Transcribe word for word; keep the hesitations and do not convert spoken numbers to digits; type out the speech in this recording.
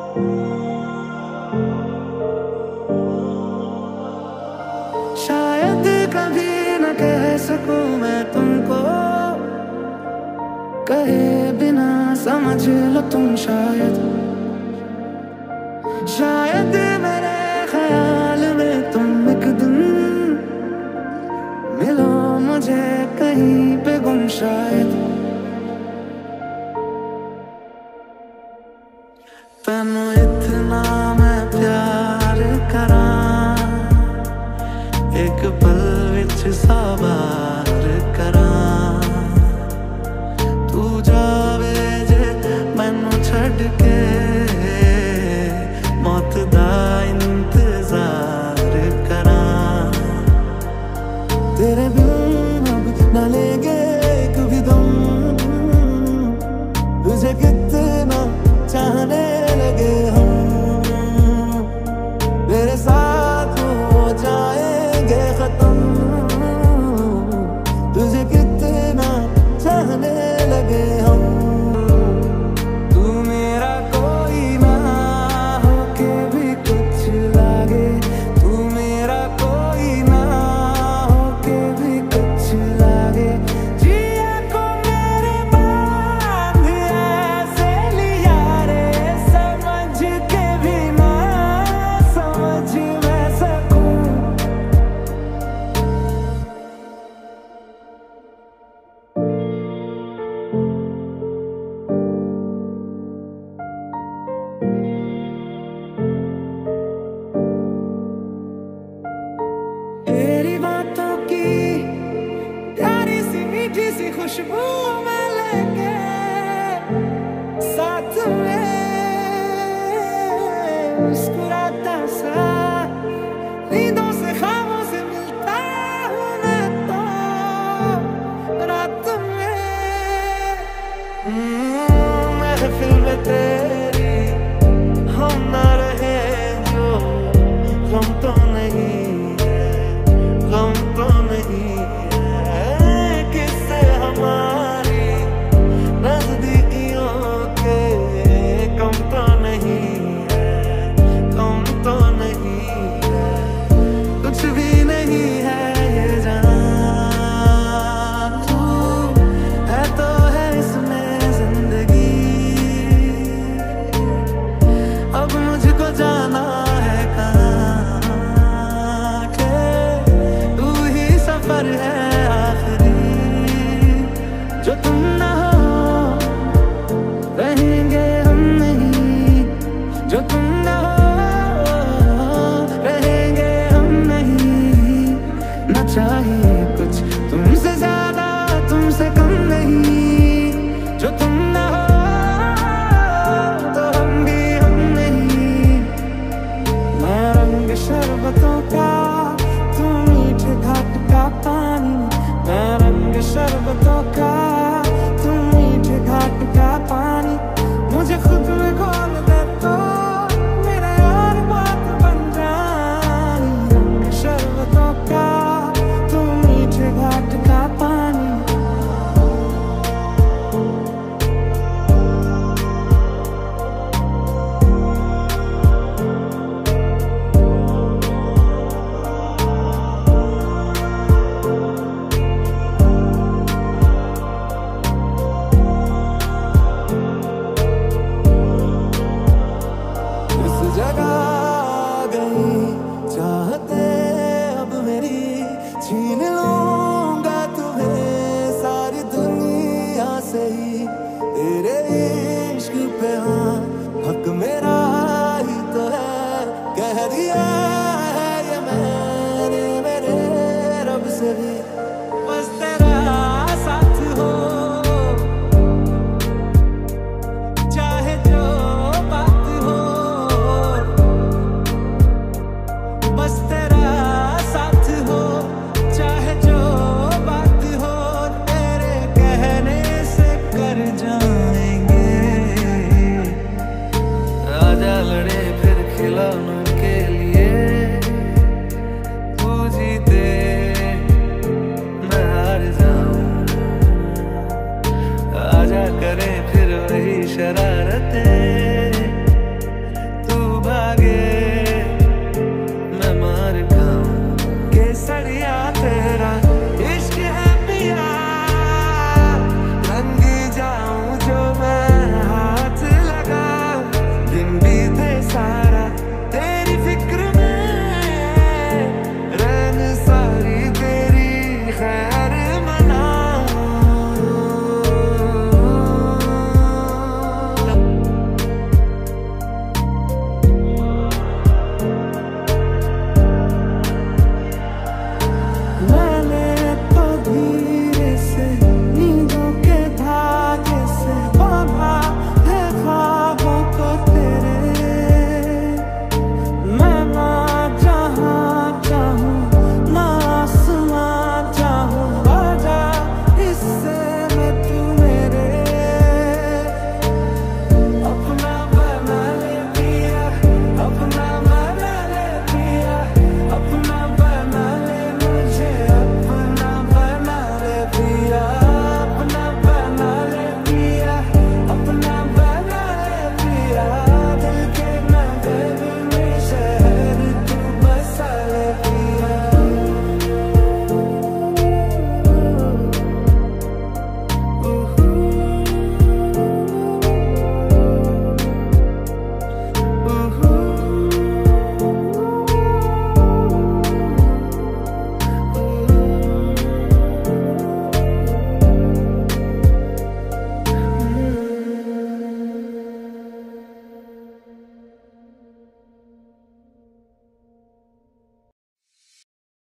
शायद कभी न कह सकूं मैं तुमको, कहे बिना समझ लो तुम शायद। शायद मेरे ख्याल में तुम एक दिन मिलो मुझे कहीं पे गुम शायद। तैनू इतना मैं प्यार करा, एक पल विच साबार करा। तू जावे जे मैनू छड़ के, मौत दा इंतजार करा। तेरे बिन अब न लेंगे एक भी दम, तुझे कितना चाहने लगे हम। मेरे साथ हो जाएंगे खत्म, तुझे कितना चाहने लगे हम। तू मेरा कोई ना होके भी कुछ लागे, तू मेरा कोई ना होके भी कुछ लागे। जिया को मेरे बांध ऐसे लिया रे, समझ के भी ना समझ मैं सकूं। तेरी बातों की प्यारी सी मीठी सी खुशबू मैं लेके साथ में मुस्कुराता सा, नींदों से ख्वाबों से मिलता हूँ मैं तो रात में। हम्म, महफिल में तेरी हम ना रहे जो, गम तो नहीं गम तो नहीं है किससे हमारी नजदीकियों के। कम तो नहीं है, कम तो नहीं है, कुछ भी नहीं है ये जान। तू है तो है इसमें जिंदगी, अब मुझको जाना है कहाँ के। तू ही सफर है आखिरी, जो तुम ना हो रहेंगे हम नहीं। जो तुम ना हो रहेंगे हम नहीं। ना चाहिए कुछ तुमसे ज्यादा, तुमसे कम नहीं। जो तुम ना हो तो हम भी हम नहीं। मैं रंग शरबतों का, तू मीठे घाट का पानी। मैं रंग शरबतों का, तू मीठे घाट का पानी। मुझे खुद में खोल दे तो मेरा यार बात बन जानी। रंग शरबतों का, तू मीठे घाट का पानी। इस जगह आ गई चाहते अब मेरी, छीन लूंगा तुम्हें सारी दुनिया से ही। तेरे इश्क पे हाँ हक मेरा ही तो है, कह दिया है ये मैंने मेरे रब से भी। बस तेरा साथ हो चाहे जो बात हो, बस तेरा साथ हो चाहे जो बात हो। तेरे कहने से कर जाएंगे, आजा लड़े फिर खिलौनों के लिए। तू जीते मैं हार जाऊं, आजा करें फिर वही शरारतें।